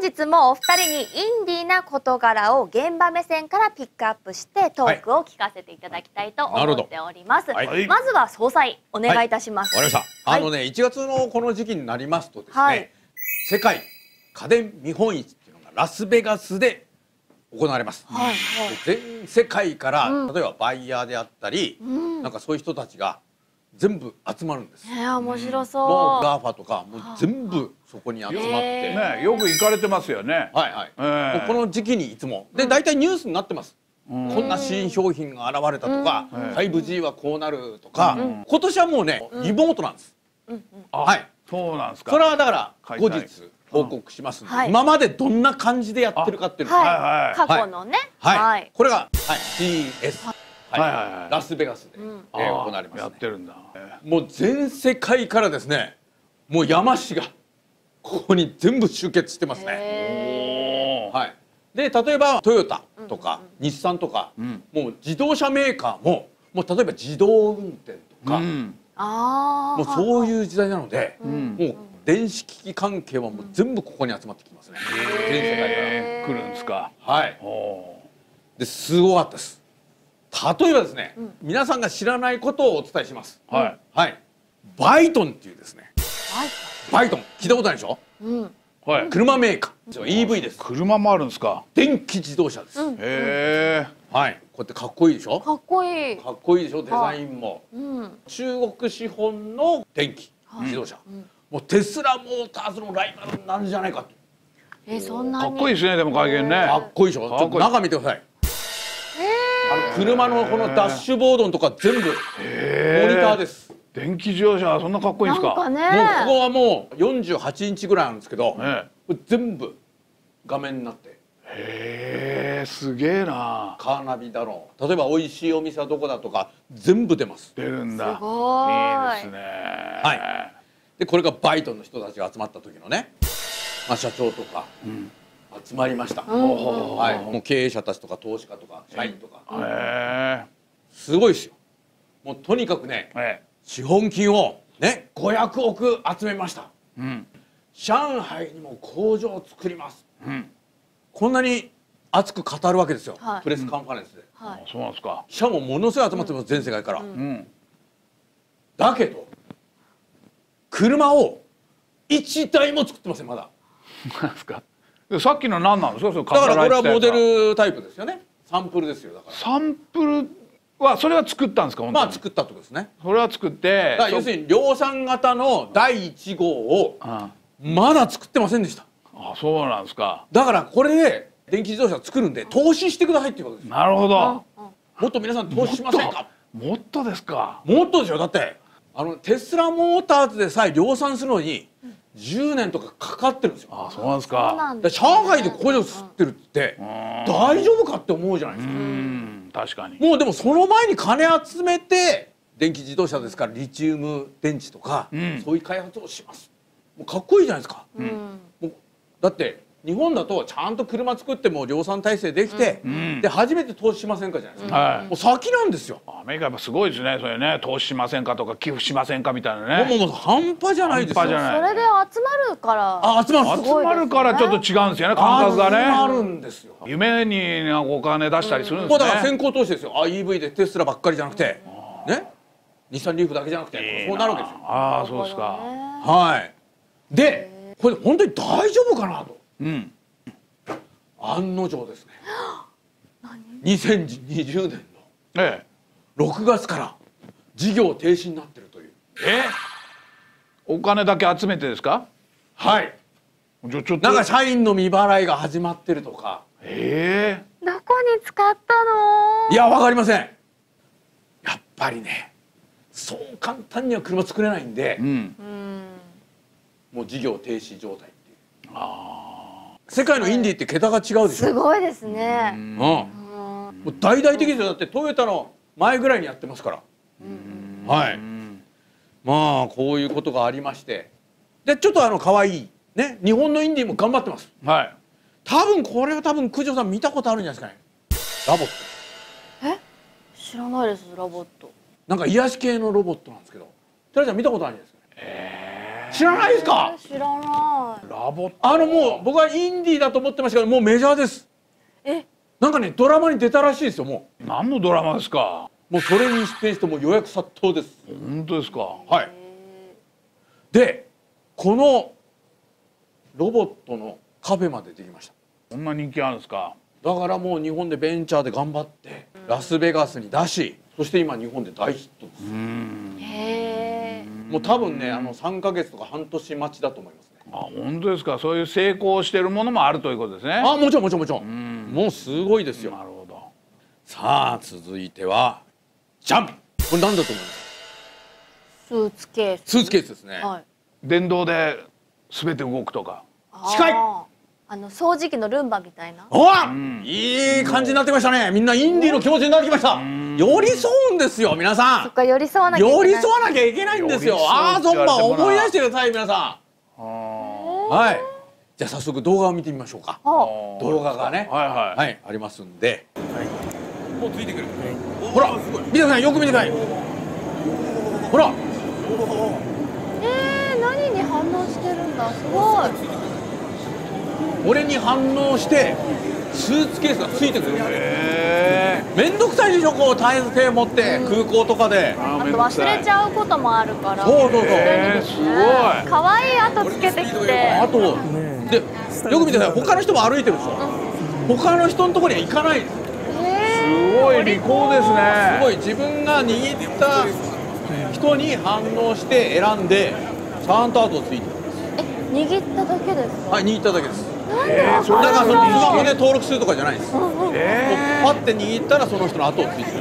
日もお二人にインディーな事柄を現場目線からピックアップしてトークを聞かせていただきたいと思っております。まずは総裁お願いいたします。 わかりました。1月のこの時期になりますとですね、世界家電見本市っていうのがラスベガスで行われます。全世界から例えばバイヤーであったり、なんかそういう人たちが全部集まるんです。 面白そう。 もうガーファとかもう全部そこに集まって、 ね、よく行かれてますよね。 はいはい。この時期にいつもで大体ニュースになってます。こんな新商品が現れたとか、5G はこうなるとか、今年はもうねリモートなんです。はい。 そうなんですか。 それはだから後日報告しますので、今までどんな感じでやってるかっていうのが過去のね、 これが CES ラスベガスで行われます。 やってるんだ。 もう全世界からですね、もう山師がここに全部集結してますね。はい。で例えばトヨタとか日産とか、もう自動車メーカーももう例えば自動運転とか、もうそういう時代なので、もう電子機器関係はもう全部ここに集まってきますね。全世界から来るんですか。 はい。ですごかったです。例えばですね、皆さんが知らないことをお伝えします。はい。バイトンっていうですね。バイトン聞いたことないでしょ。はい。車メーカー。EV です。 車もあるんですか。 電気自動車です。へえ。はい。こうやってかっこいいでしょ。 かっこいい。 かっこいいでしょ。デザインも。中国資本の電気自動車。もうテスラモーターズのライバルになるんじゃないかと。 そんなかっこいいですね。でも会見ね。 かっこいいでしょ。ちょっと中見てください。車のこのダッシュボードのとか全部モニターです。 電気自動車そんなかっこいいんですか。 もうここはもう48インチぐらいあるんですけど、これ全部画面になって。 へえ、すげえな。 カーナビだろう。例えば美味しいお店はどこだとか全部出ます。 出るんだ。 すごい。 いいですね。 はい。でこれがバイトンの人たちが集まった時のね、社長とか集まりました。はい。もう経営者たちとか投資家とか社員とか。すごいですよ。もうとにかくね、資本金をね500億集めました。上海にも工場を作ります。こんなに熱く語るわけですよ。プレスカンファレンスで。 そうなんですか。 記者もものすごい集まってます、全世界から。だけど車を1台も作ってません、まだ。 なんですか。さっきの何なんですか。だからこれはモデルタイプですよね。サンプルですよ。だからサンプルはそれは作ったんですか。 まあ作ったってことですね。 それは作って、 要するに量産型の第1号をまだ作ってませんでした。 あ、そうなんですか。 だからこれで電気自動車作るんで投資してくださいっていうことです。 なるほど。 もっと皆さん投資しませんか。 もっとですか。 もっとでしょ。だってテスラモーターズでさえ量産するのに10年とかかかってるんですよ。 あ、そうなんですか。 上海で工場作ってるって大丈夫かって思うじゃないですか。 確かに。もうでもその前に金集めて電気自動車ですからリチウム電池とかそういう開発をします。もうかっこいいじゃないですか。だって日本だとちゃんと車作っても量産体制できて、で初めて投資しませんかじゃないですか。もう先なんですよ。 アメリカやっぱすごいですね。それね、投資しませんかとか寄付しませんかみたいなね。 もう半端じゃないですよ。 それで集まるから。 集まるからちょっと違うんですよね、感覚がね。 集まるんですよ。 夢にお金出したりするんですね。 もうだから先行投資ですよ。EV でテスラばっかりじゃなくてね、日産リーフだけじゃなくてそうなるわけですよ。 ああ、そうですか。 はい。でこれ本当に大丈夫かなと。案の定ですね。2020年の6月から事業停止になってるという。 お金だけ集めてですか。 はい。なんか社員の未払いが始まってるとか。 どこに使ったの。 いや、わかりません。やっぱりね、そう簡単には車作れないんで、もう事業停止状態っていう。世界のインディーって桁が違うでしょ。 すごいですね。 もう大々的ですよ。だってトヨタの前ぐらいにやってますから。はい。まあこういうことがありまして、でちょっと可愛いね、日本のインディーも頑張ってます。はい。これは九条さん見たことあるんじゃないですかね。ラボット。 知らないです。ラボット。 なんか癒し系のロボットなんですけど、寺ちゃん見たことあるんじゃないですかね。 知らないですか？ 知らない。 ラボット。 もう僕はインディーだと思ってましたけど、もうメジャーです。なんかね、ドラマに出たらしいですよ。も何のドラマですか？ うそれに出演してもう予約殺到です。 本当ですか？ はい。でこのロボットのカフェまでできました。 こんな人気あるんですか？ だからもう日本でベンチャーで頑張ってラスベガスに出し、そして今日本で大ヒットです。 へえ。 もう多分ね、3ヶ月とか半年待ちだと思いますね。 本当ですか？そういう成功してるものもあるということですね。 もちろんもちろんもちろん。もうすごいですよ。 なるほど。 さあ続いてはジャンプ。これ何だと思います？ スーツケース。 スーツケースですね。 はい。 電動で全て動くとか。 近い。 掃除機のルンバみたいな。 いい感じになってましたね。みんなインディーの気持ちになってきました。寄り添うんですよ皆さん。 そっか、寄り添わなきゃいけない。 寄り添わなきゃいけないんですよ。そんな思い出してください皆さん。はい。じゃあ早速動画を見てみましょうか。動画がね、はいありますんで。もうついてくる。ほら、皆さんよく見てください。ほら。 何に反応してるんだ。すごい。 俺に反応してスーツケースがついてくる。めんどくさいでしょ、こう体勢持って空港とかで。 あと忘れちゃうこともあるから。 そう。 すごい。可愛い跡つけてきて。 あとでよく見てください。他の人も歩いてるでしょ。他の人のところには行かないです。 すごい利口ですね。 すごい自分が握った人に反応して選んでちゃんと後をついてる。 握っただけですか？ はい、握っただけです。 なんでだからスマホで登録するとかじゃないです。パッて握ったらその人の後をついてる。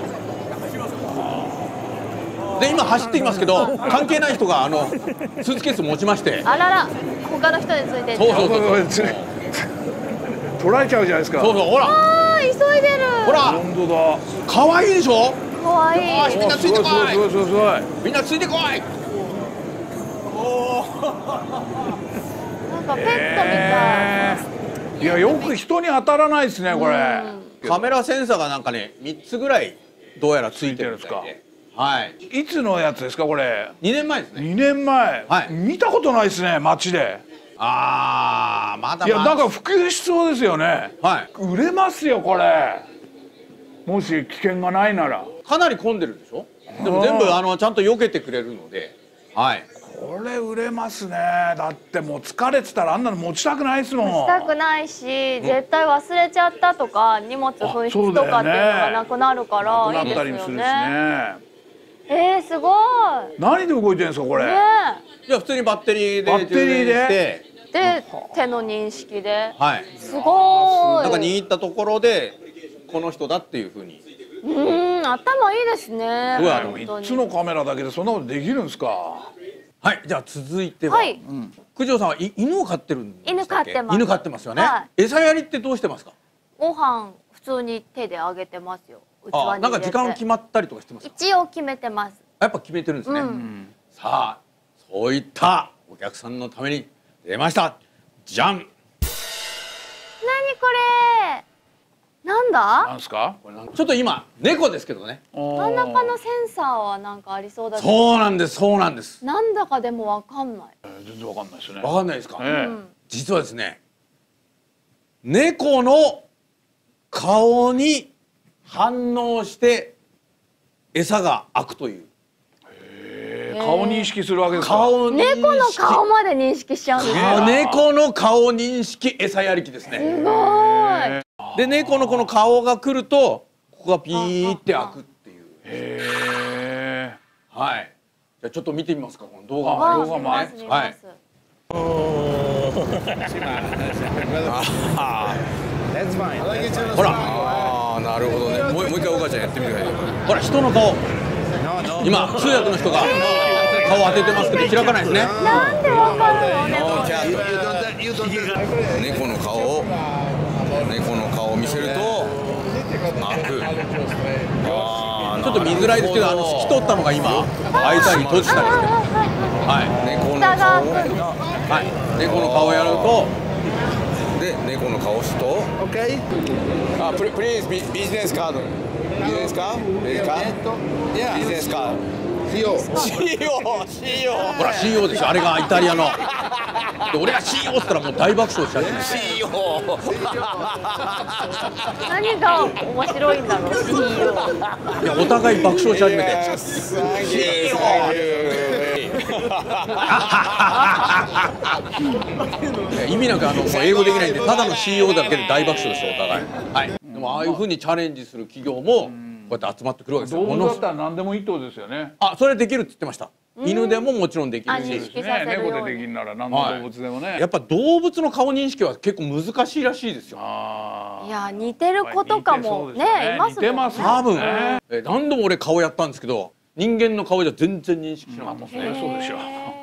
で今走ってきますけど、関係ない人がスーツケース持ちまして、 あらら、他の人について。 そう取られちゃうじゃないですか。 ほら急いでる。 ほら本当だ。 可愛いでしょ。 可愛い。 みんなついてこい。 すごい。 みんなついてこい。 なんかペットみたい。 いや、よく人に当たらないですねこれ。 カメラセンサーがなんかね3つぐらいどうやらついてるんですか。はい。 いつのやつですかこれ？ 2年前ですね。 2年前。見たことないですね街で。 まだ。 いや、なんか普及しそうですよね。売れますよこれ。もし危険がないなら。 かなり混んでるでしょ。でも全部ちゃんと避けてくれるので。はい。 これ売れますね。だってもう疲れてたらあんなの持ちたくないですもん。 持ちたくないし、絶対忘れちゃったとか荷物紛失とかっていうのがなくなるからいいですよね。すごい。 何で動いてるんですかこれ？ いや普通にバッテリーで充電してで手の認識で。 はい。 すごい。 なんか握ったところでこの人だっていう風に。 頭いいですね。 3つのカメラだけでそんなことできるんですか？ はい、じゃあ続いては、九条さんは犬を飼ってるんですか？ 犬飼ってます。 犬飼ってますよね。餌やりってどうしてますか？ ご飯普通に手であげてますよ。器に入れて。 なんか時間決まったりとかしてますか？ 一応決めてます。 やっぱ決めてるんですね。さあ、そういったお客さんのために出ました。じゃん。何これ？なんだ？ なんですか？ ちょっと今猫ですけどね。 真ん中のセンサーはなんかありそうだけど。 そうなんです、そうなんです。 なんだかでもわかんない。 全然わかんないですね。 わかんないですか？実はですね、猫の顔に反応して餌が開くという。 顔認識するわけですか？ 猫の顔まで認識しちゃうんですか？ 猫の顔認識餌やり機ですね。 すごい。 で猫のこの顔が来るとここがピーって開くっていう。はい。じゃあちょっと見てみますかこの動画。 動画もね。はい。 ほら。なるほどね。もう一回お母ちゃんやってみてください。ほら人の顔。今通訳の人が顔当ててますけど開かないですね。 なんでわかるの？ 猫の顔を見せると開く。ちょっと見づらいですけど透き通ったのが今開いたり閉じたりして。猫の顔をやるとで猫の顔を押すと。プリーズビジネスカード。ビジネスカード？ビジネスカード。 CEO ほら CEO でしょ、あれがイタリアの。で俺が CEO って言ったらもう大爆笑しちゃって。CEO 何が面白いんだろう CEO。 いやお互い爆笑し始めて CEO 意味なんかもう英語できないんでただの CEO だけで大爆笑ですよお互い。はい。でもああいうふうにチャレンジする企業もこうやって集まってくるわけですよ。 動物だったら何でもいいってことですよね。 あ、それできるって言ってました。犬でももちろんできるし、 猫でできるなら何の動物でもね。 やっぱ動物の顔認識は結構難しいらしいですよ。 いや似てる子とかもねいますもんね。 多分何度も俺顔やったんですけど人間の顔じゃ全然認識しなかったですね。 そうでしょ。